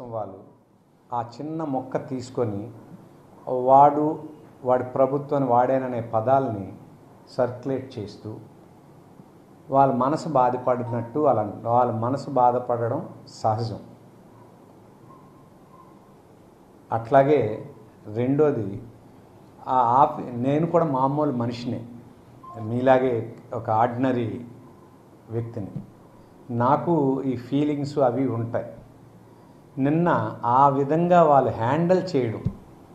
కోసం వాళ్ళు ఆ చిన్న మొక్క తీసుకొని వాడి ప్రభుత్వాన్ని వాడేననే పదాలని సర్క్యులేట్ చేస్తూ వాళ్ళ మనసు బాధపడినట్టు వాళ్ళ మనసు బాధపడడం సహజం. అట్లాగే రెండోది నేను కూడా మామూలు మనిషినే, మీలాగే ఒక ఆర్డినరీ వ్యక్తిని. నాకు ఈ ఫీలింగ్స్ అవి ఉంటాయి. నిన్న ఆ విధంగా వాళ్ళు హ్యాండిల్ చేయడం,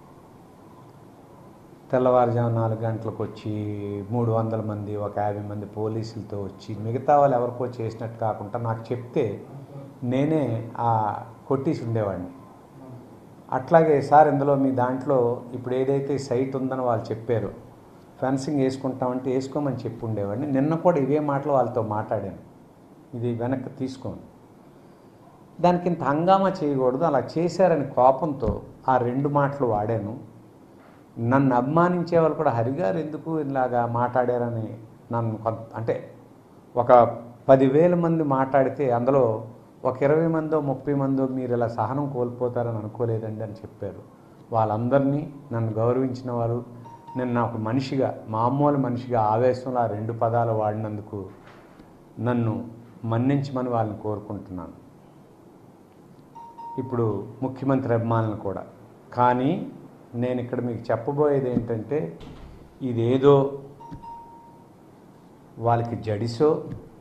తెల్లవారుజాము 4 గంటలకు వచ్చి 300 మంది 50 మంది పోలీసులతో వచ్చి మిగతా వాళ్ళు ఎవరికో చేసినట్టు కాకుండా నాకు చెప్తే నేనే కొట్టేసి ఉండేవాడిని. అట్లాగే సార్ ఇందులో మీ దాంట్లో ఇప్పుడు ఏదైతే సైట్ ఉందని వాళ్ళు చెప్పారో ఫెన్సింగ్ వేసుకుంటామంటే వేసుకోమని చెప్పి ఉండేవాడిని. నిన్న కూడా ఇవే మాటలు వాళ్ళతో మాట్లాడాను, ఇది వెనక్కి తీసుకోండి, దానికి ఇంత హంగామా చేయకూడదు, అలా చేశారని కోపంతో ఆ 2 మాటలు వాడాను. నన్ను అభిమానించే వాళ్ళు కూడా హరిగారు ఎందుకు ఇలాగా మాట్లాడారని నన్ను అంటే ఒక 10,000 మంది మాట్లాడితే అందులో ఒక 20 మందో 30 మందో మీరు ఇలా సహనం కోల్పోతారని అనుకోలేదండి అని చెప్పారు. వాళ్ళందరినీ, నన్ను గౌరవించిన వాళ్ళు, నేను నాకు మనిషిగా, మామూలు మనిషిగా ఆవేశంలో ఆ 2 పదాలు వాడినందుకు నన్ను మన్నించమని వాళ్ళని కోరుకుంటున్నాను. ఇప్పుడు ముఖ్యమంత్రి అభిమానులను కూడా. కానీ నేను ఇక్కడ మీకు చెప్పబోయేది ఏంటంటే, ఇదేదో వాళ్ళకి జడిసో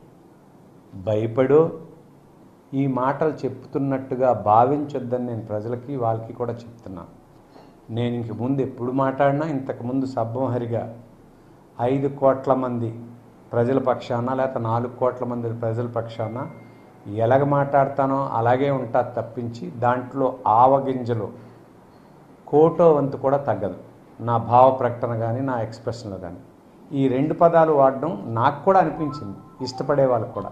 భయపడో ఈ మాటలు చెప్తున్నట్టుగా భావించొద్దని నేను ప్రజలకి వాళ్ళకి కూడా చెప్తున్నాను. నేను ఇంక ముందు ఎప్పుడు మాట్లాడినా ఇంతకుముందు సబ్బం-హరిగా 5 కోట్ల మంది ప్రజల పక్షాన లేకపోతే 4 కోట్ల మంది ప్రజల పక్షాన ఎలాగ మాట్లాడతానో అలాగే ఉంటా తప్పించి దాంట్లో ఆవగింజలు కోటో వంతు కూడా తగ్గదు నా భావ ప్రకటన కానీ నా ఎక్స్ప్రెషన్లో కానీ. ఈ 2 పదాలు వాడడం నాకు కూడా అనిపించింది, ఇష్టపడే వాళ్ళకు కూడా.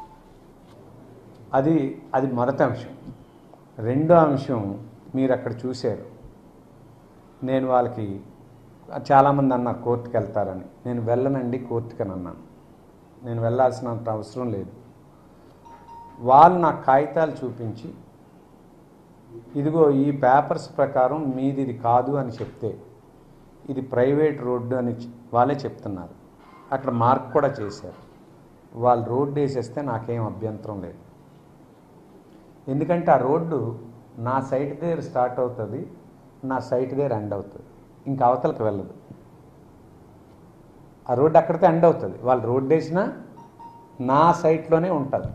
అది మొదటి అంశం. రెండో అంశం మీరు అక్కడ చూశారు, నేను వాళ్ళకి చాలామంది అన్నారు కోర్టుకు వెళ్తారని. నేను వెళ్ళనండి కోర్టుకి అని అన్నాను. నేను వెళ్ళాల్సినంత అవసరం లేదు. వాళ్ళు నాకు కాగితాలు చూపించి ఇదిగో ఈ పేపర్స్ ప్రకారం మీది ఇది కాదు అని చెప్తే ఇది ప్రైవేట్ రోడ్డు అని వాళ్ళే చెప్తున్నారు. అక్కడ మార్క్ కూడా చేశారు. వాళ్ళు రోడ్డు వేసేస్తే నాకేం అభ్యంతరం లేదు. ఎందుకంటే ఆ రోడ్డు నా సైట్ దగ్గర స్టార్ట్ అవుతుంది, నా సైట్ దగ్గర ఎండ్ అవుతుంది, ఇంకా అవతలకు వెళ్ళదు. ఆ రోడ్డు అక్కడితో ఎండ్ అవుతుంది. వాళ్ళు రోడ్డు వేసినా నా సైట్లోనే ఉంటుంది.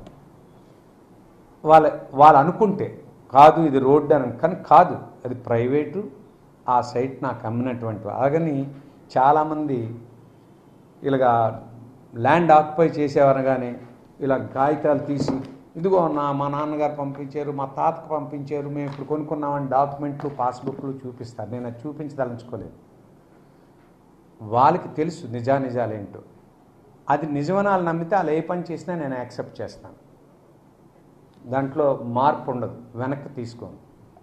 వాళ్ళు అనుకుంటే కాదు ఇది రోడ్డు అని, కానీ కాదు, అది ప్రైవేటు, ఆ సైట్ నాకు అమ్మినటువంటి. అలాగని చాలామంది ఇలాగా ల్యాండ్ ఆక్యుపై చేసేవనగానే ఇలా కాగితాలు తీసి ఇదిగో మా నాన్నగారు పంపించారు, మా తాతకు పంపించారు, మేము ఇప్పుడు కొనుక్కున్నామని డాక్యుమెంట్లు పాస్బుక్లు చూపిస్తారు. నేను అది చూపించదలుచుకోలేదు. వాళ్ళకి తెలుసు నిజానిజాలేంటో. అది నిజమని వాళ్ళు నమ్మితే వాళ్ళు ఏ పని చేసినా నేను యాక్సెప్ట్ చేస్తాను. దాంట్లో మార్పు ఉండదు, వెనక్కి తీసుకోను.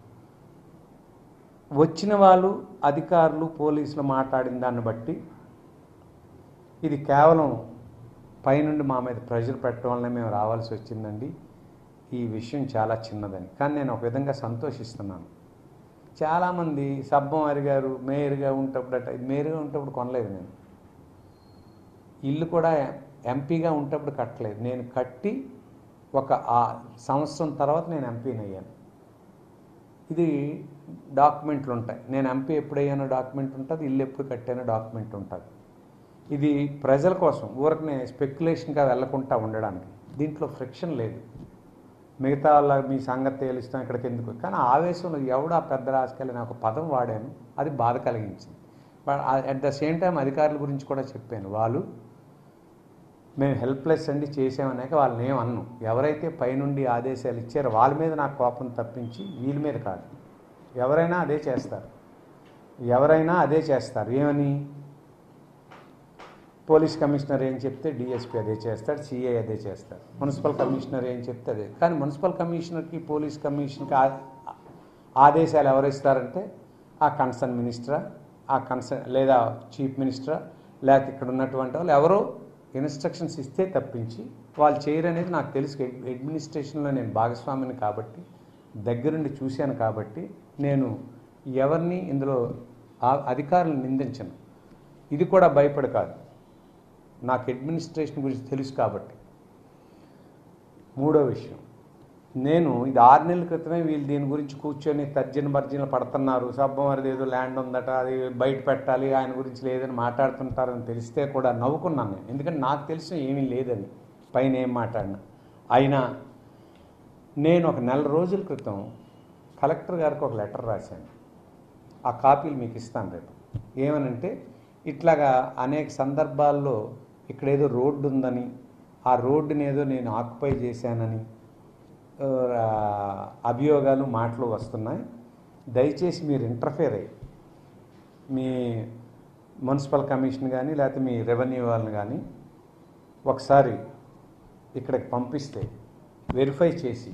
వచ్చిన వాళ్ళు అధికారులు పోలీసులు మాట్లాడిన దాన్ని బట్టి ఇది కేవలం పైనుండి మా మీద ప్రెషర్ పెట్టడం వల్లనే మేము రావాల్సి వచ్చిందండి, ఈ విషయం చాలా చిన్నదని. కానీ నేను ఒక విధంగా సంతోషిస్తున్నాను. చాలామంది సబ్బం-హరి గారు మేయర్గా ఉంటప్పుడు కొనలేదు. నేను ఇల్లు కూడా ఎంపీగా ఉంటప్పుడు కట్టలేదు. నేను కట్టి ఒక సంవత్సరం తర్వాత నేను ఎంపీని అయ్యాను. ఇది డాక్యుమెంట్లు ఉంటాయి. నేను ఎంపీ ఎప్పుడయ్యానో డాక్యుమెంట్ ఉంటుంది, ఇల్లు ఎప్పుడు కట్టానో డాక్యుమెంట్ ఉంటుంది. ఇది ప్రజల కోసం ఊరికనే స్పెక్యులేషన్గా వెళ్ళకుండా ఉండడానికి. దీంట్లో ఫ్రిక్షన్ లేదు. మిగతా వాళ్ళ మీ సంగతి తేలుస్తాం ఇక్కడికి ఎందుకు, కానీ ఆవేశంలో ఎవడా పెద్ద రాజకీయాలు నాకు పదం వాడాను, అది బాధ కలిగించింది. But at the same time అధికారుల గురించి కూడా చెప్పాను. వాళ్ళు మేము హెల్ప్లెస్ అండి చేసామన్నాక వాళ్ళని ఏమన్ను. ఎవరైతే పైనుండి ఆదేశాలు ఇచ్చారో వాళ్ళ మీద నాకు కోపం తప్పించి వీళ్ళ మీద కాదు. ఎవరైనా అదే చేస్తారు. ఏమని పోలీస్ కమిషనర్ ఏం చెప్తే డిఎస్పీ అదే చేస్తాడు, సిఐ అదే చేస్తాడు. మున్సిపల్ కమిషనర్ ఏం చెప్తే అదే. కానీ మున్సిపల్ కమిషనర్కి పోలీస్ కమిషన్కి ఆదేశాలు ఎవరు ఇస్తారంటే ఆ కన్సర్న్ మినిస్టరా, లేదా చీఫ్ మినిస్టరా, లేకపోతే ఇక్కడ ఉన్నటువంటి వాళ్ళు ఎవరో ఇన్స్ట్రక్షన్స్ ఇస్తే తప్పించి వాళ్ళు చేయరనేది నాకు తెలుసు. అడ్మినిస్ట్రేషన్లో నేను భాగస్వామిని కాబట్టి దగ్గరుండి చూశాను కాబట్టి నేను ఎవరిని ఇందులో అధికారులను నిందించను. ఇది కూడా భయపడి కాదు, నాకు అడ్మినిస్ట్రేషన్ గురించి తెలుసు కాబట్టి. మూడో విషయం, నేను ఇది 6 నెలల క్రితమే వీళ్ళు దీని గురించి కూర్చొని తర్జన పడుతున్నారు, సబ్బమరిది ఏదో ల్యాండ్ ఉందట, అది బయట పెట్టాలి, ఆయన గురించి లేదని మాట్లాడుతుంటారని తెలిస్తే కూడా నవ్వుకున్నాను నేను. ఎందుకంటే నాకు తెలిసి ఏమీ లేదని పైన ఏం మాట్లాడినా. అయినా నేను ఒక నెల రోజుల క్రితం కలెక్టర్ గారికి ఒక లెటర్ రాశాను. ఆ కాపీలు మీకు ఇస్తాను రేపు. ఏమనంటే, ఇట్లాగా అనేక సందర్భాల్లో ఇక్కడ ఏదో రోడ్డు ఉందని, ఆ రోడ్డుని ఏదో నేను ఆక్యుపై చేశానని అభియోగాలు మాటలు వస్తున్నాయి. దయచేసి మీరు ఇంటర్ఫేర్ అయ్యి మీ మున్సిపల్ కమిషన్ కానీ లేకపోతే మీ రెవెన్యూ వాళ్ళని కానీ ఒకసారి ఇక్కడికి పంపిస్తే వెరిఫై చేసి,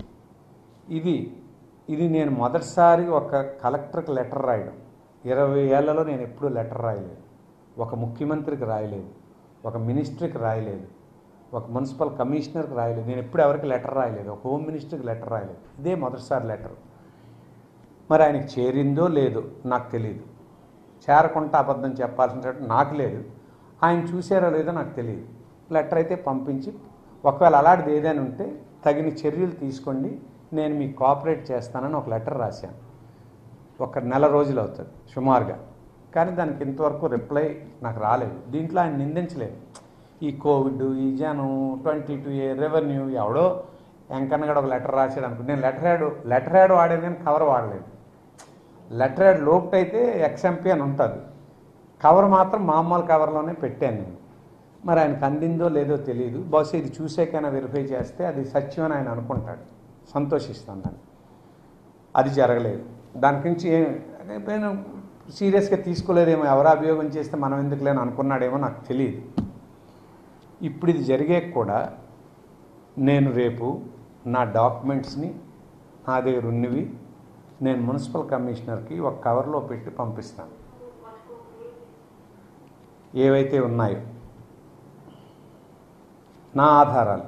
ఇది నేను మొదటిసారి ఒక కలెక్టర్కి లెటర్ రాయడం. 20 ఏళ్లలో నేను ఎప్పుడూ లెటర్ రాయలేదు, ఒక ముఖ్యమంత్రికి రాయలేదు, ఒక మినిస్ట్రీకి రాయలేదు, ఒక మున్సిపల్ కమిషనర్కి రాయలేదు, నేను ఎప్పుడు ఎవరికి లెటర్ రాయలేదు, ఒక హోమ్ మినిస్టర్కి లెటర్ రాయలేదు. ఇదే మొదటిసారి లెటర్. మరి ఆయనకి చేరిందో లేదో నాకు తెలియదు, చేరకుండా అబద్ధం చెప్పాల్సిన నాకు లేదు, ఆయన చూసారో లేదో నాకు తెలియదు. లెటర్ అయితే పంపించి, ఒకవేళ అలాంటిది ఏదైనా ఉంటే తగిన చర్యలు తీసుకోండి, నేను మీకు కోఆపరేట్ చేస్తానని ఒక లెటర్ రాశాను. ఒక నెల రోజులు అవుతుంది సుమారుగా, కానీ దానికి ఇంతవరకు రిప్లై నాకు రాలేదు. దీంట్లో ఆయన నిందించలేదు. ఈ కోవిడ్, ఈ జనం, 22A, రెవెన్యూ, ఎవడో వెంకన్న గడ ఒక లెటర్ రాశాడు అనుకుంటే, నేను లెటర్ హ్యాడ్ వాడాను కానీ కవర్ వాడలేదు. లెటర్ హ్యాడ్ లోపు అయితే XMP అని ఉంటుంది, కవర్ మాత్రం మామూలు కవర్లోనే పెట్టాను నేను. మరి ఆయనకు అందిందో లేదో తెలియదు. బహుశా ఇది చూసాకైనా వెరిఫై చేస్తే అది సత్యం అని ఆయన అనుకుంటాడు, సంతోషిస్తాను దాన్ని. అది జరగలేదు. దాని గురించి నేను సీరియస్గా తీసుకోలేదేమో, ఎవరు అభియోగం చేస్తే మనం ఎందుకు లేని అనుకున్నాడేమో నాకు తెలియదు. ఇప్పుడు ఇది జరిగే కూడా నేను రేపు నా డాక్యుమెంట్స్ని నా దగ్గర ఉన్నవి నేను మున్సిపల్ కమిషనర్కి ఒక కవర్లో పెట్టి పంపిస్తాను. ఏవైతే ఉన్నాయో నా ఆధారాలు,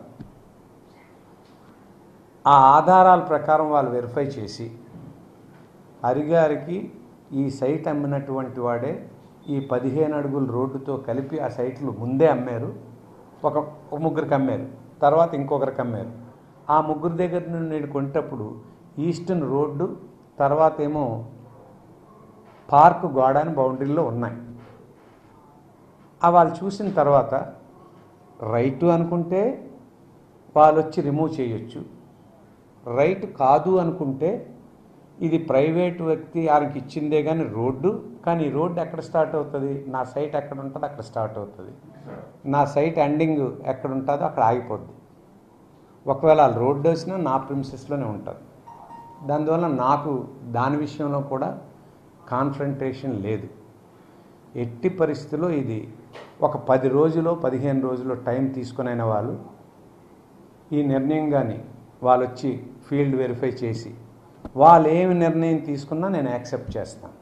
ఆ ఆధారాల ప్రకారం వాళ్ళు వెరిఫై చేసి హరిగారికి ఈ సైట్ అమ్మినటువంటి వాడే ఈ 15 అడుగుల రోడ్డుతో కలిపి ఆ సైట్లు ముందే అమ్మారు. ఒక ముగ్గురికి అమ్మారు, తర్వాత ఇంకొకరికి అమ్మారు. ఆ ముగ్గురు దగ్గర నుండి నేను కొనేటప్పుడు ఈస్టర్న్ రోడ్డు, తర్వాత ఏమో పార్క్ గోడాని బౌండరీలో ఉన్నాయి. వాళ్ళు చూసిన తర్వాత రైటు అనుకుంటే వాళ్ళు వచ్చి రిమూవ్ చేయొచ్చు, రైట్ కాదు అనుకుంటే ఇది ప్రైవేటు వ్యక్తి ఆయనకి ఇచ్చిందే కానీ రోడ్డు, కానీ రోడ్డు ఎక్కడ స్టార్ట్ అవుతుంది, నా సైట్ ఎక్కడ ఉంటుందో అక్కడ స్టార్ట్ అవుతుంది, నా సైట్ ఎండింగ్ ఎక్కడ ఉంటుందో అక్కడ ఆగిపోద్ది. ఒకవేళ ఆ రోడ్డు వచ్చినా నా ప్రిమిసెస్లోనే ఉంటుంది. దానివల్ల నాకు దాని విషయంలో కూడా కాన్ఫ్రంటేషన్ లేదు. ఎట్టి పరిస్థితుల్లో ఇది ఒక 10 రోజులో 15 రోజుల్లో టైం తీసుకునైన వాళ్ళు ఈ నిర్ణయం కానీ వాళ్ళు వచ్చి ఫీల్డ్ వెరిఫై చేసి వాళ్ళు ఏమి నిర్ణయం తీసుకున్నా నేను యాక్సెప్ట్ చేస్తాను.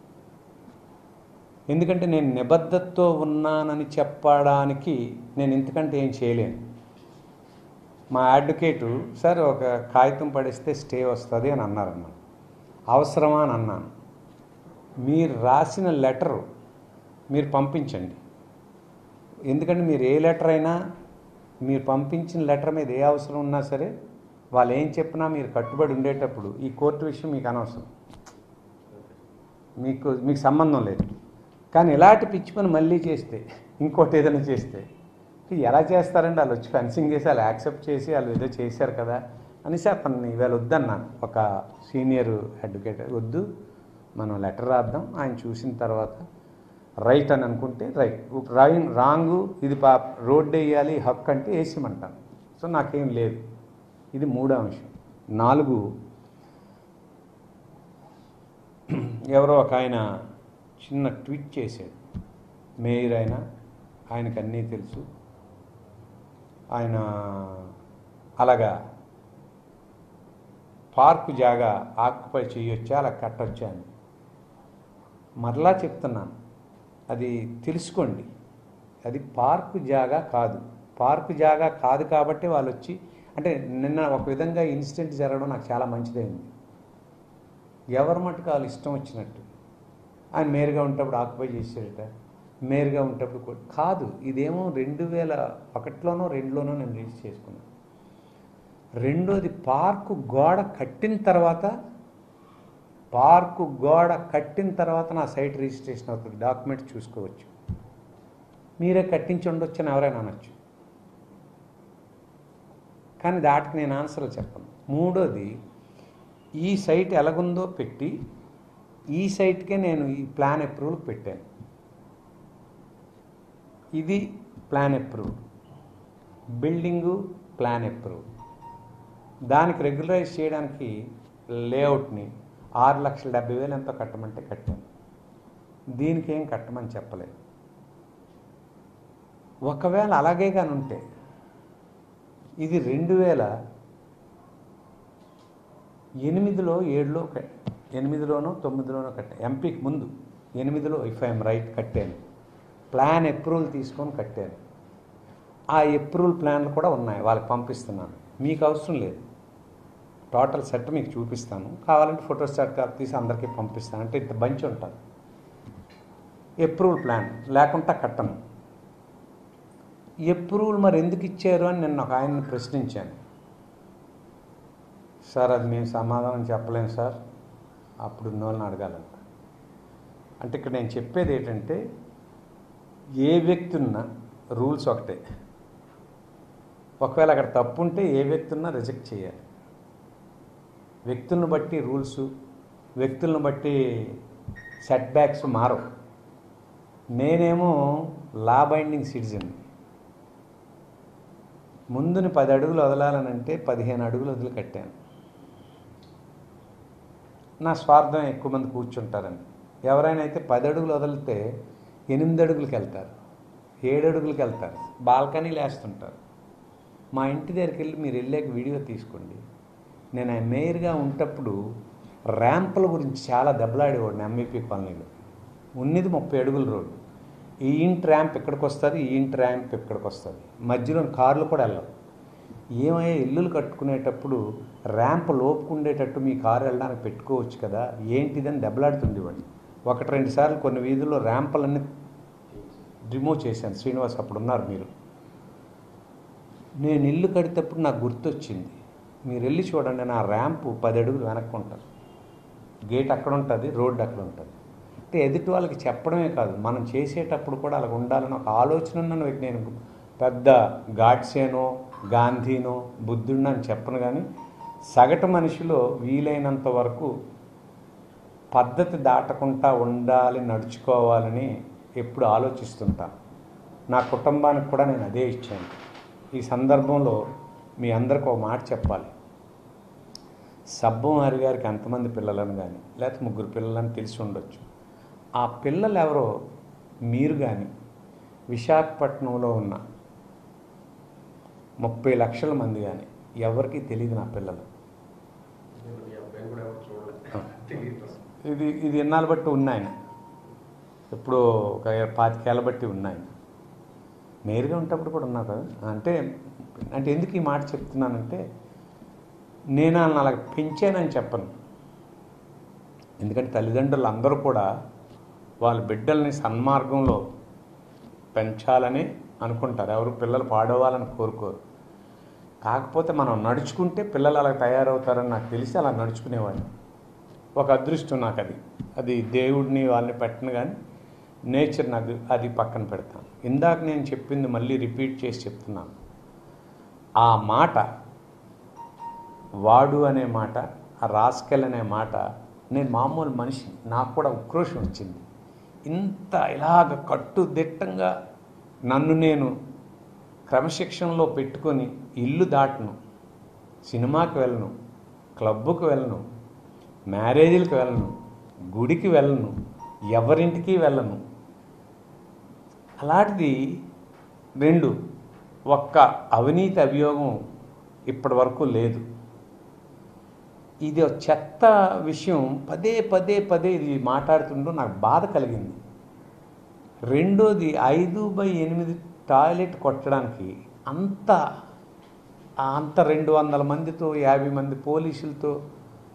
ఎందుకంటే నేను నిబద్ధతతో ఉన్నానని చెప్పడానికి నేను ఇంతకంటే ఏం చేయలేను. మా అడ్వకేటు సార్ ఒక కాగితం పడిస్తే స్టే వస్తుంది అని అన్నారన్న. అవసరమా అని అన్నాను. మీరు రాసిన లెటరు మీరు పంపించండి. ఎందుకంటే మీరు ఏ లెటర్ అయినా, మీరు పంపించిన లెటర్ మీద ఏ అవసరం ఉన్నా సరే వాళ్ళు ఏం చెప్పినా మీరు కట్టుబడి ఉండేటప్పుడు ఈ కోర్టు విషయం మీకు అనవసరం, మీకు సంబంధం లేదు. కానీ ఇలాంటి పిచ్చి పని మళ్ళీ చేస్తే, ఇంకోటి ఏదైనా చేస్తే ఎలా చేస్తారండి? వాళ్ళు వచ్చి ఫెన్సింగ్ చేసి వాళ్ళు యాక్సెప్ట్ చేసి వాళ్ళు ఏదో చేశారు కదా అనేసి అతన్ని ఇవాళ వద్దన్నాను. ఒక సీనియర్ అడ్వకేట్, వద్దు మనం లెటర్ రాద్దాం, ఆయన చూసిన తర్వాత రైట్ అని అనుకుంటే రైట్, రాంగు ఇది రోడ్డు వేయాలి హక్కు అంటే వేసిమంటాను. సో నాకేం లేదు. ఇది 3వ అంశం. 4, ఎవరో ఒక ఆయన చిన్న ట్వీట్ చేశాడు. మేయర్ ఆయనకు అన్నీ తెలుసు, ఆయన అలాగా పార్కు జాగా ఆక్యుపై చేయొచ్చా, అలా కట్టొచ్చా అని. మరలా చెప్తున్నాను, అది తెలుసుకోండి. అది పార్కు జాగా కాదు. పార్కు జాగా కాదు కాబట్టి వాళ్ళు వచ్చి, అంటే నిన్న ఒక విధంగా ఇన్సిడెంట్ జరగడం నాకు చాలా మంచిదైంది. ఎవరి మటుకు వాళ్ళు ఇష్టం వచ్చినట్టు. ఆయన మేయర్గా ఉంటప్పుడు ఆక్యుపై చేసేట, మేయర్గా ఉంటప్పుడు కాదు. ఇదేమో 2001లోనో 2లోనో నేను రిజిస్టర్ చేసుకున్నాను. రెండోది పార్కు గోడ కట్టిన తర్వాత నా సైట్ రిజిస్ట్రేషన్ అవుతుంది. డాక్యుమెంట్ చూసుకోవచ్చు. మీరే కట్టించి ఉండొచ్చు అని ఎవరైనా అనొచ్చు, కానీ దాటికి నేను ఆన్సర్లు చెప్పను. మూడోది, ఈ సైట్ ఎలాగుందో పెట్టి ఈ సైట్కే నేను ఈ ప్లాన్ అప్రూవల్ పెట్టాను. ఇది plan approval, building plan approval. దానికి రెగ్యులరైజ్ చేయడానికి లేఅవుట్ని 6,70,000 ఎంతో కట్టమంటే కట్టాను. దీనికి ఏం కట్టమని చెప్పలేదు. ఒకవేళ అలాగే కానీ ఉంటే ఇది 2008లో 7లో 8లోనో 9లోనో కట్టాను. ఎంపీకి ముందు 8లో ఇఫ్ ఐఎమ్ రైట్ కట్టాను. ప్లాన్ అప్రూవల్ తీసుకొని కట్టాను. ఆ అప్రూవల్ ప్లాన్లు కూడా ఉన్నాయి, వాళ్ళకి పంపిస్తున్నాను. మీకు అవసరం లేదు. టోటల్ సెట్ మీకు చూపిస్తాను. కావాలంటే ఫోటోస్టాట్ కాపీ తీసి అందరికీ పంపిస్తాను. అంటే ఇంత బంచ్ ఉంటుంది. అప్రూవల్ ప్లాన్ లేకుండా కట్టను. అప్రూవల్ మరి ఎందుకు ఇచ్చారు అని నేను ఒక ఆయన్ని ప్రశ్నించాను. సార్ అది మేము సమాధానం చెప్పలేము సార్, అప్పుడు ఉన్న వాళ్ళని అడగాలంట. అంటే ఇక్కడ నేను చెప్పేది ఏంటంటే, ఏ వ్యక్తి ఉన్నా రూల్స్ ఒకటే. ఒకవేళ అక్కడ తప్పు ఉంటే ఏ వ్యక్తి ఉన్నా రిజెక్ట్ చేయాలి. వ్యక్తులను బట్టి రూల్స్, వ్యక్తులను బట్టి సెట్ బ్యాక్స్ మారవు. నేనేమో లా బైండింగ్ సిటిజన్. ముందుని 10 అడుగులు వదలాలనంటే 15 అడుగులు వదిలి కట్టాను. నా స్వార్థం ఎక్కువ మంది కూర్చుంటారని. ఎవరైనా అయితే 10 అడుగులు వదిలితే 8 అడుగులకి వెళ్తారు, 7 అడుగులకి వెళ్తారు, బాల్కనీలు వేస్తుంటారు. మా ఇంటి దగ్గరికి వెళ్ళి మీరు వెళ్ళాక వీడియో తీసుకోండి. నేను మేయర్గా ఉంటప్పుడు ర్యాంపుల గురించి చాలా దెబ్బలాడేవాడిని. ఎంవిపి కాలనీలో ఉన్నది 30 అడుగుల రోడ్డు. ఈ ఇంటి ర్యాంప్ ఎక్కడికి వస్తుంది, ఈ ఇంటి ర్యాంప్ ఎక్కడికి వస్తుంది, మధ్యలో కార్లు కూడా వెళ్ళవు. ఏమయ్యా ఇల్లులు కట్టుకునేటప్పుడు ర్యాంప్ లోపుకుండేటట్టు మీ కారు వెళ్ళడానికి పెట్టుకోవచ్చు కదా, ఏంటిదని దెబ్బలాడుతుండేవాడిని. 1-2 సార్లు కొన్ని వీధుల్లో ర్యాంపులన్నీ రిమూవ్ చేశాను. శ్రీనివాస్ అప్పుడు ఉన్నారు మీరు. నేను ఇల్లు కడితేప్పుడు నాకు గుర్తొచ్చింది, మీరు వెళ్ళి చూడండి, నా ర్యాంపు 10 అడుగులు వెనక్కి ఉంటుంది. గేట్ అక్కడ ఉంటుంది, రోడ్డు అక్కడ ఉంటుంది. అంటే ఎదుటి వాళ్ళకి చెప్పడమే కాదు, మనం చేసేటప్పుడు కూడా అలా ఉండాలని ఒక ఆలోచన ఉన్న వ్యక్తి. నేను పెద్ద గాడ్సేనో గాంధీనో బుద్ధుడినో అని చెప్పను, కానీ సగటు మనిషిలో వీలైనంత వరకు పద్ధతి దాటకుండా ఉండాలి, నడుచుకోవాలని ఎప్పుడు ఆలోచిస్తుంటాను. నా కుటుంబానికి కూడా నేను అదే ఇచ్చాను. ఈ సందర్భంలో మీ అందరికి ఒక మాట చెప్పాలి. సబ్బుమారి గారికి ఎంతమంది పిల్లలను కానీ లేకపోతే 3 పిల్లలని తెలిసి ఉండొచ్చు. ఆ పిల్లలు ఎవరో మీరు కానీ విశాఖపట్నంలో ఉన్న 30 లక్షల మంది కానీ ఎవరికి తెలియదు నా పిల్లలు. ఇది ఎన్నాళ్ళు బట్టి ఉన్నాయి, ఇప్పుడు ఒక 25 ఏళ్ళ బట్టి ఉన్నాయి. మేయర్గా ఉంటప్పుడు కూడా ఉన్నా కదా. అంటే ఎందుకు ఈ మాట చెప్తున్నానంటే, నేను వాళ్ళని అలా పెంచానని చెప్పను. ఎందుకంటే తల్లిదండ్రులు అందరూ కూడా వాళ్ళ బిడ్డల్ని సన్మార్గంలో పెంచాలని అనుకుంటారు. ఎవరు పిల్లలు పాడవాలని కోరుకోరు. కాకపోతే మనం నడుచుకుంటే పిల్లలు అలా తయారవుతారని నాకు తెలిసి అలా నడుచుకునేవాడిని. ఒక అదృష్టం నాకు. అది దేవుడిని వాళ్ళని పెట్టను, కానీ నేచర్ నాకు అది పక్కన పెడతాను. ఇందాక నేను చెప్పింది మళ్ళీ రిపీట్ చేసి చెప్తున్నాను. ఆ మాట, వాడు అనే మాట, ఆ రాస్కెల్ అనే మాట, నేను మామూలు మనిషి, నాకు కూడా ఉక్రోషం వచ్చింది. ఇంత ఇలాగ కట్టుదిట్టంగా నన్ను నేను క్రమశిక్షణలో పెట్టుకొని ఇల్లు దాటను, సినిమాకి వెళ్ళను, క్లబ్బుకి వెళ్ళను, మ్యారేజీలకు వెళ్ళను, గుడికి వెళ్ళను, ఎవరింటికి వెళ్ళను. అలాంటిది 2 ఒక్క అవినీతి అభియోగం ఇప్పటి వరకు లేదు. ఇది చెత్త విషయం పదే ఇది మాట్లాడుతుంటూ నాకు బాధ కలిగింది. రెండోది 5/8 టాయిలెట్ కొట్టడానికి అంత 200 మందితో 50 మంది పోలీసులతో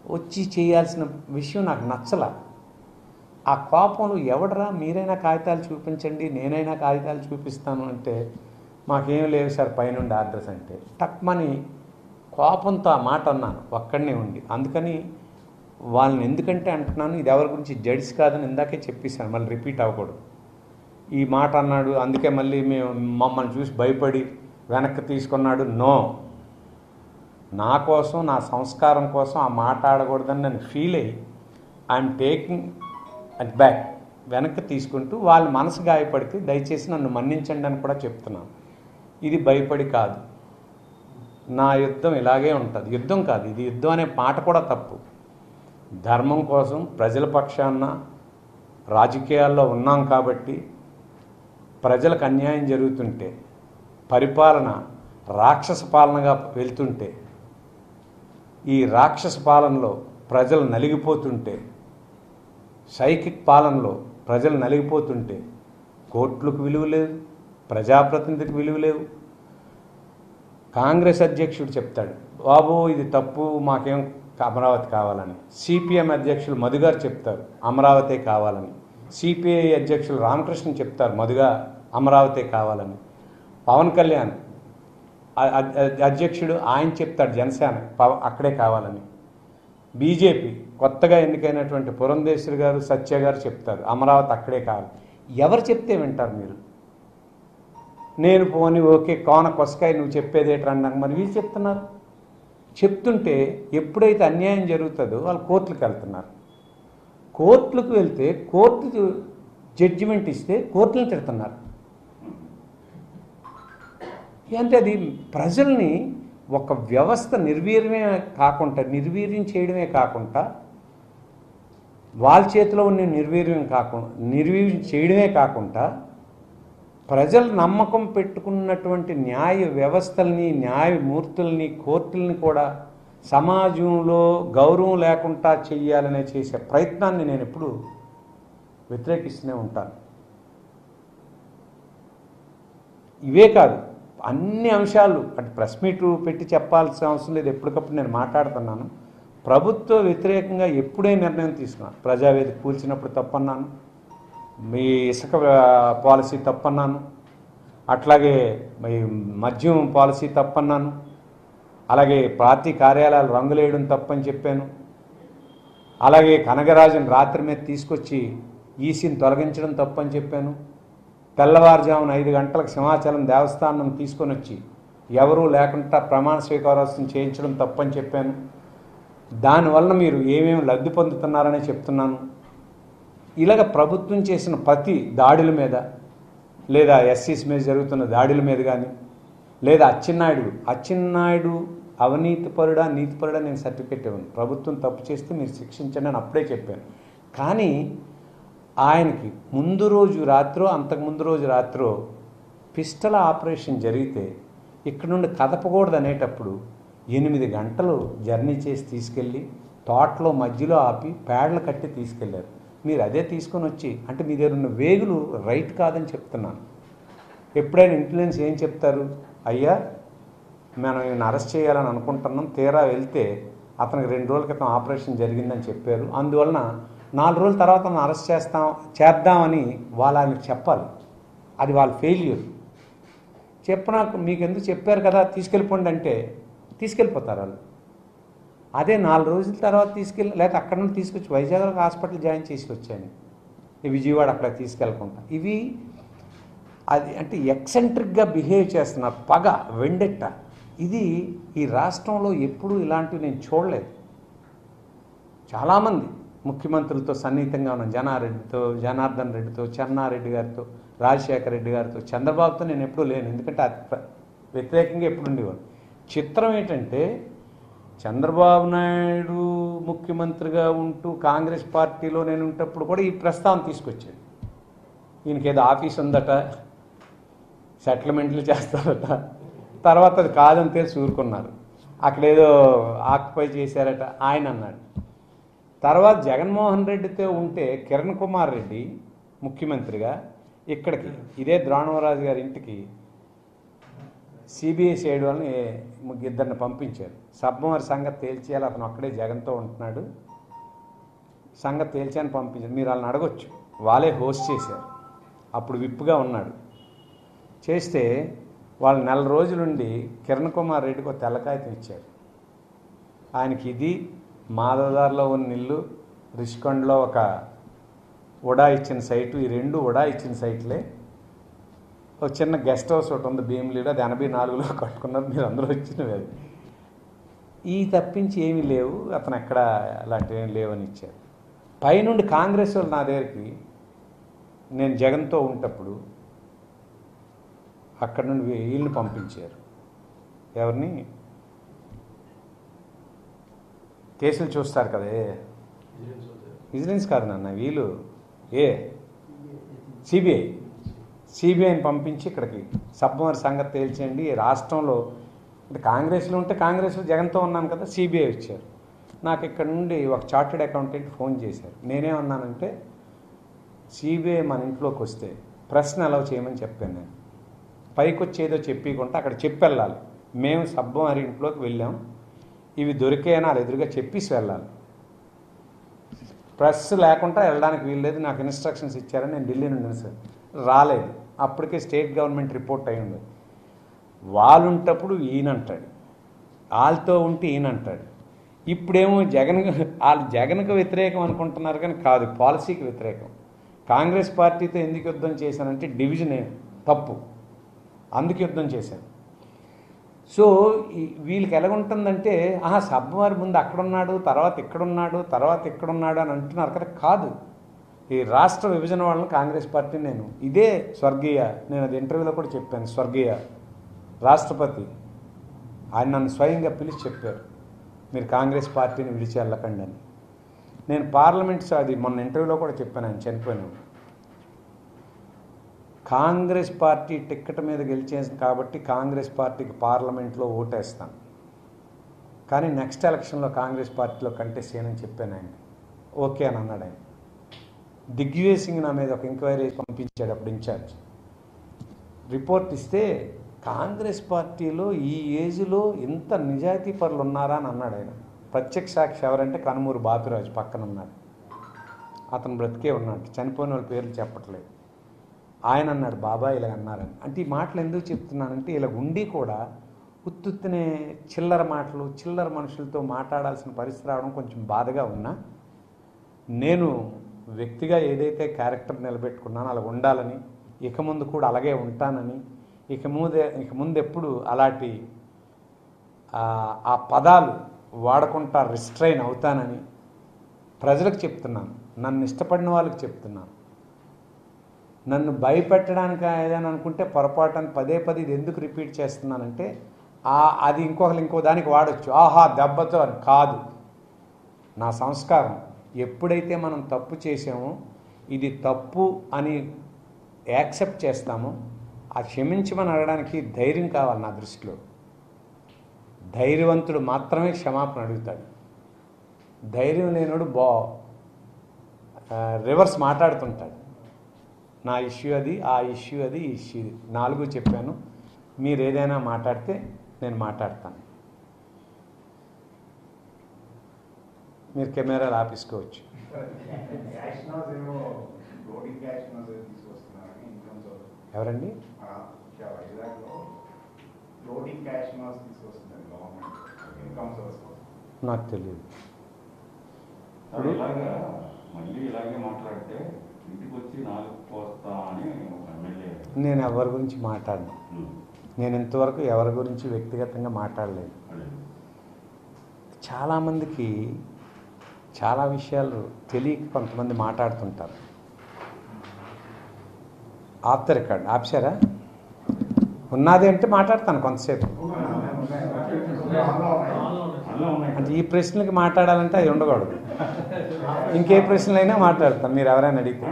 వచ్చి చేయాల్సిన విషయం నాకు నచ్చల. ఆ కోపంలో ఎవడరా మీరైనా కాగితాలు చూపించండి, నేనైనా కాగితాలు చూపిస్తాను అంటే మాకేం లేవు సార్ పైనుండి ఆర్డర్స్ అంటే టక్మని కోపంతో ఆ మాట అన్నాను ఒక్కడనే ఉండి. అందుకని వాళ్ళని ఎందుకంటే అంటున్నాను, ఇది ఎవరి గురించి జడ్స్ కాదని ఇందాకే చెప్పేశాను, మళ్ళీ రిపీట్ అవ్వకూడదు. ఈ మాట అన్నాడు అందుకే మళ్ళీ మమ్మల్ని చూసి భయపడి వెనక్కి తీసుకున్నాడు. నో, నా కోసం నా సంస్కారం కోసం ఆ మాట ఆడకూడదని నేను ఫీల్ అయ్యి ఐఎమ్ టేకింగ్ అట్ బ్యాక్, వెనక్కి తీసుకుంటూ వాళ్ళ మనసు గాయపడితే దయచేసి నన్ను మన్నించండి అని కూడా చెప్తున్నాను. ఇది భయపడి కాదు, నా యుద్ధం ఇలాగే ఉంటుంది. యుద్ధం కాదు ఇది, యుద్ధం అనే మాట కూడా తప్పు. ధర్మం కోసం ప్రజల పక్షాన రాజకీయాల్లో ఉన్నాం కాబట్టి ప్రజలకు అన్యాయం జరుగుతుంటే, పరిపాలన రాక్షస పాలనగా వెళ్తుంటే, ఈ రాక్షస పాలనలో ప్రజలు నలిగిపోతుంటే, సైకిక్ పాలనలో ప్రజలు నలిగిపోతుంటే కోర్టులకు విలువ లేదు, ప్రజాప్రతినిధికి విలువ లేవు. కాంగ్రెస్ అధ్యక్షుడు చెప్తాడు బాబు ఇది తప్పు, మాకేం అమరావతి కావాలని. సిపిఎం అధ్యక్షులు మధుగారు చెప్తారు అమరావతి కావాలని. సిపిఐ అధ్యక్షులు రామకృష్ణ చెప్తారు మధుగా అమరావతి కావాలని. పవన్ కళ్యాణ్ అధ్యక్షుడు ఆయన చెప్తాడు జనసేన అక్కడే కావాలని. బీజేపీ కొత్తగా ఎన్నికైనటువంటి పురంధేశ్వరి గారు, సత్య గారు చెప్తారు అమరావతి అక్కడే కావాలి. ఎవరు చెప్తే వింటారు మీరు? నేను పోని ఓకే కోన కొసకాయ నువ్వు చెప్పేది ఏంటన్నాక మరి వీళ్ళు చెప్తున్నారు. చెప్తుంటే ఎప్పుడైతే అన్యాయం జరుగుతుందో వాళ్ళు కోర్టులకు వెళ్తున్నారు. కోర్టులకు వెళ్తే కోర్టు జడ్జిమెంట్ ఇస్తే కోర్టులను తిడుతున్నారు. అంటే అది ప్రజల్ని ఒక వ్యవస్థ నిర్వీర్యం చేయడమే కాకుండా వాళ్ళ చేతిలో ఉన్న నిర్వీర్యం చేయడమే కాకుండా ప్రజలు నమ్మకం పెట్టుకున్నటువంటి న్యాయ వ్యవస్థల్ని, న్యాయమూర్తుల్ని, కోర్టుల్ని కూడా సమాజంలో గౌరవం లేకుండా చేయాలనే చేసే ప్రయత్నాన్ని నేను ఎప్పుడు వ్యతిరేకిస్తూనే ఉంటాను. ఇవే కాదు అన్ని అంశాలు అంటే ప్రెస్ మీట్ పెట్టి చెప్పాల్సిన అవసరం లేదు, ఎప్పటికప్పుడు నేను మాట్లాడుతున్నాను. ప్రభుత్వ వ్యతిరేకంగా ఎప్పుడే నిర్ణయం తీసుకున్నాను. ప్రజావేదిక కూల్చినప్పుడు తప్పన్నాను, మీ ఇసుక పాలసీ తప్పన్నాను, అట్లాగే మీ మద్యం పాలసీ తప్పన్నాను, అలాగే పార్టీ కార్యాలయాలు రంగులేయడం తప్పని చెప్పాను, అలాగే కనగరాజుని రాత్రి మీద తీసుకొచ్చి ఈసీని తొలగించడం తప్పని చెప్పాను, తెల్లవారుజామున 5 గంటలకు సింహాచలం దేవస్థానం తీసుకొని వచ్చి ఎవరూ లేకుండా ప్రమాణ స్వీకారోత్సవం చేయించడం తప్పని చెప్పాను. దానివల్ల మీరు ఏమేమి లబ్ధి పొందుతున్నారని చెప్తున్నాను. ఇలాగ ప్రభుత్వం చేసిన ప్రతి దాడుల మీద, లేదా ఎస్సీస్ మీద జరుగుతున్న దాడుల మీద కానీ, లేదా అచ్చెన్నాయుడు అవినీతిపరుడా నీతిపరుడా నేను సర్టిఫికెట్ ఇవ్వను. ప్రభుత్వం తప్పు చేస్తే మీరు శిక్షించండి అని అప్పుడే చెప్పాను. కానీ ఆయనకి ముందు రోజు రాత్రో అంతకుముందు రోజు రాత్రో పిస్టల్ ఆపరేషన్ జరిగితే ఇక్కడ నుండి కదపకూడదు అనేటప్పుడు 8 గంటలు జర్నీ చేసి తీసుకెళ్ళి తోటలో మధ్యలో ఆపి ప్యాడ్లు కట్టి తీసుకెళ్లారు. మీరు అదే తీసుకొని వచ్చి అంటే మీ దగ్గర ఉన్న వేగులు రైట్ కాదని చెప్తున్నాను. ఎప్పుడైనా ఇంటెలిజెన్స్ ఏం చెప్తారు, అయ్యా మనం ఈయన అరెస్ట్ చేయాలని అనుకుంటున్నాం, తీరా వెళ్తే అతనికి 2 రోజుల క్రితం ఆపరేషన్ జరిగిందని చెప్పారు, అందువలన 4 రోజుల తర్వాత మనం అరెస్ట్ చేద్దామని వాళ్ళకి చెప్పాలి. అది వాళ్ళ ఫెయిల్యూర్. చెప్పినాక మీకు ఎందుకు చెప్పారు కదా తీసుకెళ్ళిపోండి అంటే తీసుకెళ్ళిపోతారు వాళ్ళు. అదే 4 రోజుల తర్వాత లేకపోతే అక్కడ నుండి తీసుకొచ్చి వైజాగ్లో హాస్పిటల్ జాయిన్ చేసి వచ్చాను, విజయవాడ అక్కడ తీసుకెళ్ళకుండా. ఇవి అది అంటే ఎక్సెంట్రిక్గా బిహేవ్ చేస్తున్నారు, పగ వెండెట్ట. ఇది ఈ రాష్ట్రంలో ఎప్పుడూ ఇలాంటివి నేను చూడలేదు. చాలామంది ముఖ్యమంత్రులతో సన్నిహితంగా ఉన్న జనార్దన్ రెడ్డితో, చెన్నారెడ్డి గారితో, రాజశేఖర రెడ్డి గారితో, చంద్రబాబుతో నేను ఎప్పుడూ లేను, ఎందుకంటే వ్యతిరేకంగా ఎప్పుడు ఉండేవాడు. చిత్రం ఏంటంటే చంద్రబాబు నాయుడు ముఖ్యమంత్రిగా ఉంటూ కాంగ్రెస్ పార్టీలో నేను ఉంటప్పుడు కూడా ఈ ప్రస్తావన తీసుకొచ్చాడు. ఈయనకేదో ఆఫీస్ ఉందట, సెటిల్మెంట్లు చేస్తారట, తర్వాత అది కాదని తెలిసి ఊరుకున్నారు. అక్కడేదో ఆక్యుపై చేశారట ఆయన అన్నాడు. తర్వాత జగన్మోహన్ రెడ్డితో ఉంటే కిరణ్ కుమార్ రెడ్డి ముఖ్యమంత్రిగా ఇక్కడికి ఇదే ద్రోణవరాజు గారి ఇంటికి సిబిఐ సైడ్ వాళ్ళని ఇద్దరిని పంపించారు. సబ్మర్ సంగతి తేల్చేయాలి, అతను అక్కడే జగన్తో ఉంటున్నాడు, సంగతి తేల్చాలని పంపించారు. మీరు వాళ్ళని అడగొచ్చు, వాళ్ళే హోస్ట్ చేశారు, అప్పుడు విప్పుగా ఉన్నాడు. చేస్తే వాళ్ళు నెల రోజులుండి కిరణ్ కుమార్ రెడ్డికి ఒక తెల్లకాయతం ఇచ్చారు. ఆయనకి ఇది మాధవదారిలో ఉన్న ఇల్లు, రిషికొండలో ఒక ఉడా ఇచ్చిన సైటు, ఈ రెండు ఉడా ఇచ్చిన సైట్లే. ఒక చిన్న గెస్ట్ హౌస్ ఒకటి ఉంది భీమిలీలో, అది 84లో కట్టుకున్నారు, మీరు అందరూ వచ్చినవి. అది ఈ తప్పించి ఏమీ లేవు, అతను ఎక్కడ అలాంటివి ఏమి లేవని ఇచ్చారు. పైనుండి కాంగ్రెస్ వాళ్ళు నా దగ్గరికి, నేను జగన్తో ఉంటప్పుడు అక్కడ నుండి వీళ్ళని పంపించారు. ఎవరిని? కేసులు చూస్తారు కదే, విజిలెన్స్ కాదు నాన్న, వీళ్ళు సిబిఐని పంపించి ఇక్కడికి సబ్మర్ సంగతి తేల్చేయండి. రాష్ట్రంలో అంటే కాంగ్రెస్లో ఉంటే కాంగ్రెస్లో జగన్తో ఉన్నాను కదా, సిబిఐ వచ్చారు. నాకు ఇక్కడ నుండి ఒక చార్టెడ్ అకౌంటెంట్ ఫోన్ చేశారు. నేనేమన్నానంటే, సిబిఐ మన ఇంట్లోకి వస్తే ప్రశ్న అలౌ చేయమని చెప్పాను. నేను పైకి వచ్చేదో చెప్పకుండా అక్కడ చెప్పి వెళ్ళాలి. మేము సబ్మర్ ఇంట్లోకి వెళ్ళాం, ఇవి దొరికేనా వాళ్ళు ఎదురుగా చెప్పేసి వెళ్ళాలి. ప్రెస్ లేకుండా వెళ్ళడానికి వీల్లేదు, నాకు ఇన్స్ట్రక్షన్స్ ఇచ్చారని నేను ఢిల్లీ నుండి సార్ రాలేదు. అప్పటికే స్టేట్ గవర్నమెంట్ రిపోర్ట్ అయి ఉంది. వాళ్ళు ఉంటప్పుడు ఈయనంటాడు, వాళ్ళతో ఉంటే ఈయనంటాడు. ఇప్పుడేమో వాళ్ళు జగన్కు వ్యతిరేకం అనుకుంటున్నారు, కానీ కాదు, పాలసీకి వ్యతిరేకం. కాంగ్రెస్ పార్టీతో ఎందుకు యుద్ధం చేశానంటే డివిజన్ తప్పు, అందుకు యుద్ధం చేశాను. సో వీళ్ళకి ఎలాగుంటుందంటే, సబ్మర్ ముందు అక్కడున్నాడు, తర్వాత ఇక్కడున్నాడు, తర్వాత ఇక్కడున్నాడు అని అంటున్నారు కదా. కాదు, ఈ రాష్ట్ర విభజన వాళ్ళని కాంగ్రెస్ పార్టీ, నేను ఇదే స్వర్గీయ, నేను అది ఇంటర్వ్యూలో కూడా చెప్పాను, స్వర్గీయ రాష్ట్రపతి ఆయన నన్ను స్వయంగా పిలిచి చెప్పారు, మీరు కాంగ్రెస్ పార్టీని విడిచి వెళ్ళకండి అని. నేను పార్లమెంట్ అది మొన్న ఇంటర్వ్యూలో కూడా చెప్పాను, ఆయన చనిపోయినాను. కాంగ్రెస్ పార్టీ టిక్కెట్ మీద గెలిచేసింది కాబట్టి కాంగ్రెస్ పార్టీకి పార్లమెంట్లో ఓటేస్తాను, కానీ నెక్స్ట్ ఎలక్షన్లో కాంగ్రెస్ పార్టీలో కంటెస్ట్ చేయనని చెప్పాను. ఆయన ఓకే అని అన్నాడు. ఆయన దిగ్విజయ్ సింగ్ నా మీద ఒక ఎంక్వైరీ పంపించాడు, అప్పుడు ఇన్ఛార్జ్. రిపోర్ట్ ఇస్తే కాంగ్రెస్ పార్టీలో ఈ ఏజ్లో ఇంత నిజాయితీ పరులు ఉన్నారా అని అన్నాడు. ఆయన ప్రత్యక్ష సాక్షి ఎవరంటే కనుమూరు బాపిరాజు పక్కన ఉన్నాడు, అతను బ్రతికే ఉన్నాడు, చనిపోయిన వాళ్ళ పేర్లు చెప్పట్లేదు. ఆయన అన్నాడు, బాబాయ్ ఇలా అన్నారని. అంటే ఈ మాటలు ఎందుకు చెప్తున్నానంటే, ఇలా ఉండి కూడా ఉత్తునే చిల్లర మాటలు, చిల్లర మనుషులతో మాట్లాడాల్సిన పరిస్థితి రావడం కొంచెం బాధగా ఉన్నా, నేను వ్యక్తిగా ఏదైతే క్యారెక్టర్ నిలబెట్టుకున్నానో అలా ఉండాలని, ఇక ముందు కూడా అలాగే ఉంటానని, ఇక ముందు ఎప్పుడు అలాంటి ఆ పదాలు వాడకుండా రిస్ట్రైన్ అవుతానని ప్రజలకు చెప్తున్నాను, నన్ను ఇష్టపడిన వాళ్ళకి చెప్తున్నాను. నన్ను భయపెట్టడానికి ఏదైనా అనుకుంటే పొరపాటుని పదే ఇది ఎందుకు రిపీట్ చేస్తున్నానంటే, అది ఇంకో దానికి వాడచ్చు, దెబ్బతో అని కాదు. నా సంస్కారం, ఎప్పుడైతే మనం తప్పు చేసామో, ఇది తప్పు అని యాక్సెప్ట్ చేస్తామో, ఆ క్షమించమని అడగడానికి ధైర్యం కావాలి. నా దృష్టిలో ధైర్యవంతుడు మాత్రమే క్షమాపణ అడుగుతాడు. ధైర్యం లేనుడు రివర్స్ మాట్లాడుతుంటాడు. నా ఇష్యూ అది, ఆ ఇష్యూ అది, ఈ ఇష్యూ ఇది, 4 చెప్పాను. మీరు ఏదైనా మాట్లాడితే నేను మాట్లాడతాను. మీరు కెమెరాలు ఆపేసుకోవచ్చు. ఎవరండి? నాకు తెలియదు. నేను ఎవరి గురించి మాట్లాడను. నేను ఇంతవరకు ఎవరి గురించి వ్యక్తిగతంగా మాట్లాడలేదు. చాలామందికి చాలా విషయాలు తెలియక కొంతమంది మాట్లాడుతుంటారు. ఆఫ్టర్ రికార్డ్ ఆప్సారా? ఉన్నది అంటే మాట్లాడతాను కొంతసేపు. అంటే ఈ ప్రశ్నలకి మాట్లాడాలంటే అది ఉండకూడదు. ఇంకే ప్రశ్నలైనా మాట్లాడతాను, మీరు ఎవరైనా అడిగితే.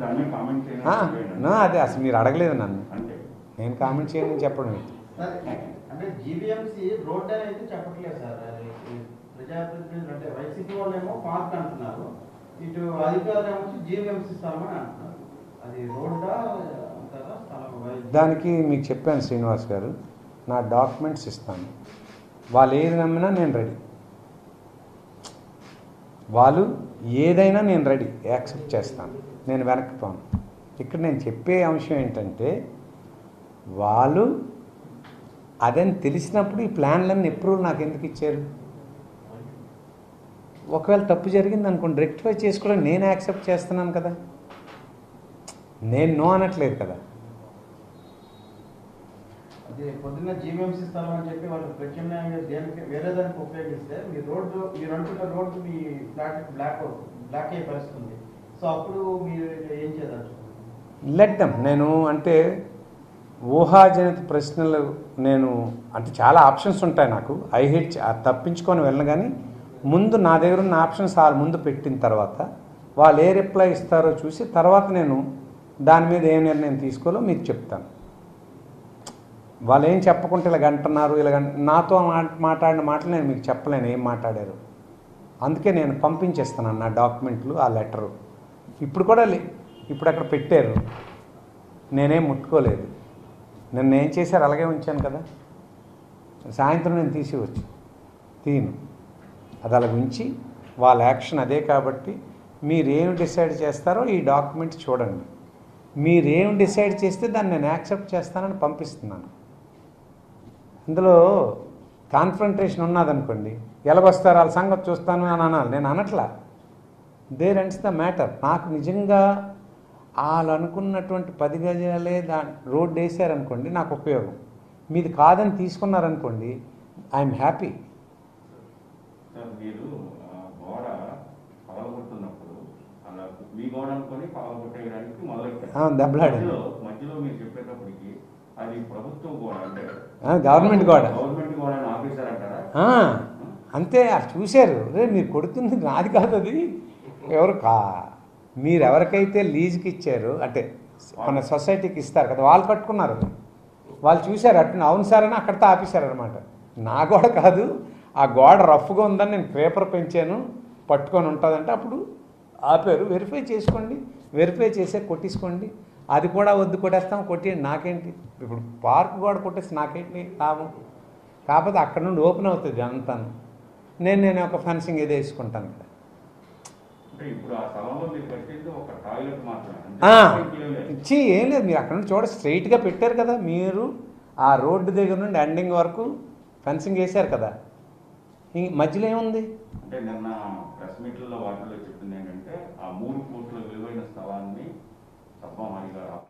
అదే అసలు మీరు అడగలేదు నన్ను, నేను కామెంట్ చేయని చెప్పడం ఏంటి? అంటే జీవీఎంసీ రోడ్ అని అయితే చెప్పట్లేదు సార్. ప్రజాప్రతినిధులు అంటే వైసీపీ వాళ్ళేమో పార్క్ అంటున్నారు, ఇటు అధికారులు ఏమో జీవీఎంసీ స్థలం అని అంటున్నారు. అది రోడ్డా అంటారా స్థలం? దానికి మీకు చెప్పాను శ్రీనివాస్ గారు, నా డాక్యుమెంట్స్ ఇస్తాను. వాళ్ళు ఏది నమ్మినా నేను రెడీ. వాళ్ళు ఏదైనా నేను రెడీ, యాక్సెప్ట్ చేస్తాను. నేను వెనక్కిపోను. ఇక్కడ నేను చెప్పే అంశం ఏంటంటే, వాళ్ళు అదని తెలిసినప్పుడు ఈ ప్లాన్లన్నీ అప్రూవల్ నాకు ఎందుకు ఇచ్చారు? ఒకవేళ తప్పు జరిగింది అనుకోండి, రెక్టిఫై చేసుకోవడం నేను యాక్సెప్ట్ చేస్తున్నాను కదా, నేను నో అనట్లేదు కదా. అదే పొద్దున్న జీవీఎంసీ స్థలం అని చెప్పి వాళ్ళు ప్రత్యామ్నాయంగా దేనికి వేరే దానికి ఉపయోగిస్తే మీ రోడ్డు, మీరు అంటున్న రోడ్డు మీ ఫ్లాట్ బ్లాక్ అయ్యే పరిస్థితి ఉంది. సో అప్పుడు మీరు ఏం చేయదలుచుకున్నారు? Let them. నేను అంటే ఊహాజనిత ప్రశ్నలు, నేను అంటే చాలా ఆప్షన్స్ ఉంటాయి నాకు. ఐ హేట్ తప్పించుకొని వెళ్ళను. కానీ ముందు నా దగ్గర ఉన్న ఆప్షన్స్ వాళ్ళ ముందు పెట్టిన తర్వాత వాళ్ళు ఏ రిప్లై ఇస్తారో చూసి తర్వాత నేను దాని మీద ఏ నిర్ణయం తీసుకోవాలో మీకు చెప్తాను. వాళ్ళు ఏం చెప్పకుంటే ఇలాగ అంటున్నారు, నాతో మాట్లాడిన మాటలు నేను మీకు చెప్పలేను ఏం మాట్లాడారు. అందుకే నేను పంపించేస్తున్నాను నా డాక్యుమెంట్లు, ఆ లెటరు. ఇప్పుడు కూడా ఇప్పుడు అక్కడ పెట్టారు, నేనేం ముట్టుకోలేదు. నిన్న ఏం చేశారు అలాగే ఉంచాను కదా. సాయంత్రం నేను తీను. అది అలా ఉంచి వాళ్ళ యాక్షన్ అదే. కాబట్టి మీరేం డిసైడ్ చేస్తారో ఈ డాక్యుమెంట్ చూడండి. మీరేం డిసైడ్ చేస్తే దాన్ని నేను యాక్సెప్ట్ చేస్తానని పంపిస్తున్నాను. అందులో కాన్ఫ్రంటేషన్ ఉన్నదనుకోండి, ఎలాగొస్తారు వాళ్ళ సంగతి చూస్తాను అని అనాలి. నేను అనట్లా. There ends the matter. నాకు నిజంగా వాళ్ళు అనుకున్నటువంటి 10 గజాలే రోడ్డు వేసారనుకోండి, నాకు ఉపయోగం. మీది కాదని తీసుకున్నారనుకోండి, ఐఎమ్ హ్యాపీ. మీరు గోడ పగలగొట్టున్నప్పుడు అలా మీ గోడ అనుకొని పగలగొట్టేయడానికి మొదలెట్టారు. దెబ్బలాడారు. మధ్యలో మీరు చెప్పేటప్పటికి అది ప్రభుత్వం గోడ అంటే గవర్నమెంట్ గోడ అని ఆపేశారంటారా? అంతే. అది చూశారు. రే మీరు కొడుతుంది నాది కాదు, అది ఎవరు మీరు ఎవరికైతే లీజుకి ఇచ్చారు, అంటే మన సొసైటీకి ఇస్తారు కదా, వాళ్ళు కట్టుకున్నారు. వాళ్ళు చూశారు అటు అవును సార్ అని అక్కడితో ఆపేశారనమాట. నా గోడ కాదు, ఆ గోడ రఫ్గా ఉందని నేను పేపర్ పెంచాను, పట్టుకొని ఉంటుందంటే అప్పుడు ఆపారు. వెరిఫై చేసుకోండి, వెరిఫై చేసే కొట్టేసుకోండి. అది కూడా వద్దు, కొట్టేస్తాం, కొట్టేయండి, నాకేంటి. ఇప్పుడు పార్క్ గోడ కొట్టేసి నాకేంటి లాభం? కాకపోతే అక్కడ నుండి ఓపెన్ అవుతుంది అంతాను. నేను ఒక ఫెన్సింగ్ ఏదో వేసుకుంటాను కదా. ఇచ్చి ఏం లేదు, మీరు అక్కడ నుండి స్ట్రైట్గా పెట్టారు కదా. మీరు ఆ రోడ్డు దగ్గర నుండి ఎండింగ్ వరకు ఫెన్సింగ్ వేశారు కదా, మధ్యలో ఏముంది? అంటే నిన్న ప్రెస్ మీట్లలో వాటిలో చెప్పింది ఏంటంటే ఆ 3 కోట్ల విలువైన స్థలాన్ని సబ్బా హరి గారు